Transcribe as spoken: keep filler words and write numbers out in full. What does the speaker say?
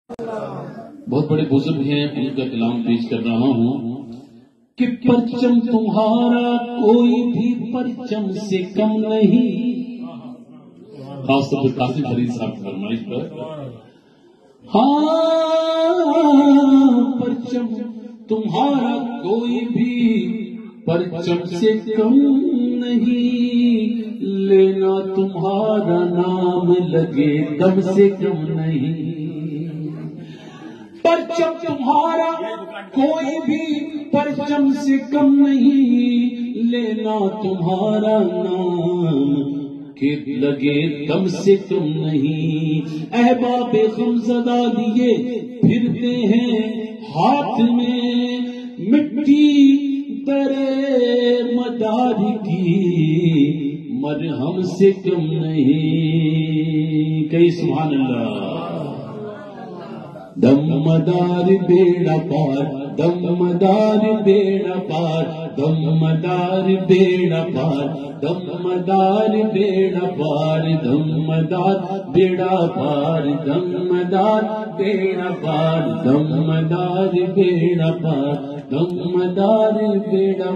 بہت بڑے بزرگ ہیں، ان کا کلام پیش کر رہا ہوں کہ پرچم تمہارا کوئی بھی پرچم سے کم نہیں، خاص طور پر کافی فرید صاحب کی فرمائش پر، ہاں پرچم تمہارا کوئی بھی پرچم سے کم نہیں، لینا تمہارا نام لگے دم سے کم نہیں، پرچم تمہارا کوئی بھی پرچم سے کم نہیں، لینا تمہارا نام کہ لگے دم سے کم نہیں، احباب غمزدہ لیے پھرتے ہیں ہاتھ میں مٹی درے مدار کی، مرہم سے کم نہیں، کئی سبحان اللہ، دم مدار بیڑا پار، دم مدار بیڑا پار، دم مدار بیڑا پار، دم مدار بیڑا پار، دم مدار بیڑا پار، دم مدار بیڑا پار، دم مدار بیڑا پار، دم مدار بیڑا